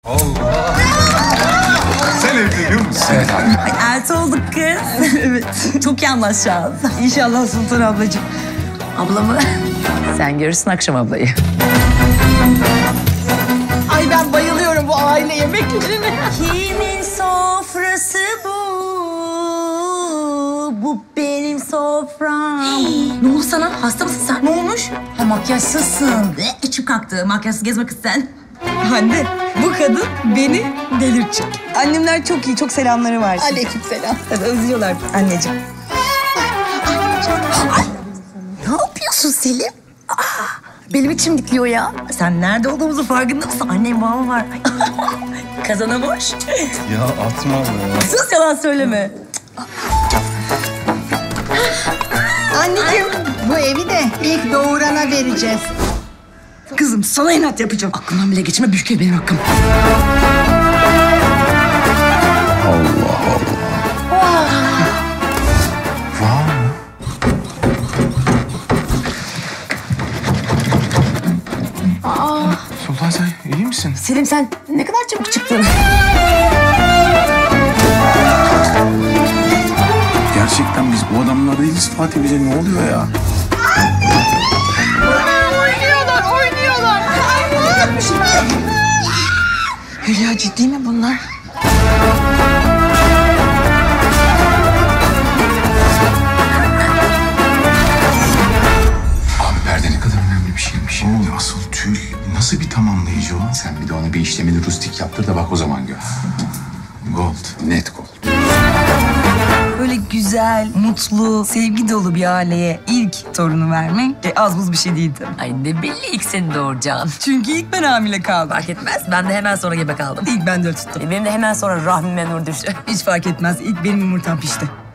Allah! Sen evleniyor musun? Evet abi. Ay, elti olduk kız. Evet. Çok iyi anlaşacağız. İnşallah Sultan ablacığım. Ablamı. Sen görürsün akşam ablayı. Ay ben bayılıyorum bu aile yemeklerine. Kimin sofrası bu? Bu benim sofram. Ne oldu sana? Hasta mısın sen? Ne olmuş? Ha, makyajsızsın. İçim kalktı. Makyajsız gezme kız sen. Anne bu kadın beni delirtecek. Annemler çok iyi, çok selamları var. Aleykümselam. Tabii özlüyorlar anneciğim. Ne yapıyorsun Selim? Benim içim dikliyor ya. Sen nerede olduğumuzu farkında mısın? Annem babam var. Kazana boş. Ya atma be. Sus, yalan söyleme. Anneciğim bu evi de ilk doğurana vereceğiz. Kızım sana inat yapacağım. Aklımdan bile geçme, büyük ev benim hakkım. Sultan sen iyi misin? Selim sen ne kadar çabuk çıktın. Gerçekten biz bu adamlar değiliz Fatih, bize ne oluyor ya? Hülya ciddi mi bunlar? Abi perde ne kadar önemli bir şeymiş. O asıl tül. Nasıl bir tamamlayıcı o? Sen bir de ona bir işlemeli rustik yaptır da bak o zaman gör. Gold. Net gold. Böyle güzel, mutlu, sevgi dolu bir aileye ilk torunu vermek az buz bir şey değil tabii. Ay ne belli ilk seni doğuracaksın. Çünkü ilk ben hamile kaldım. Fark etmez. Ben de hemen sonra gebe kaldım. İlk ben de tuttum. Benim de hemen sonra rahmime nur düştü. Hiç fark etmez. İlk benim yumurtam pişti.